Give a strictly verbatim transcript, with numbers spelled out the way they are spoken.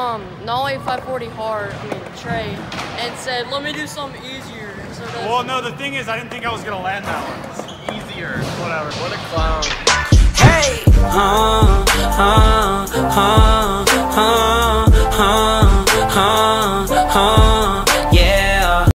um Nollie five forty hard, I mean Trey, and said, let me do something easier. So well, no, the thing is, I didn't think I was gonna land that one. It's easier, whatever. What a clown. Hey! Uh, uh, uh.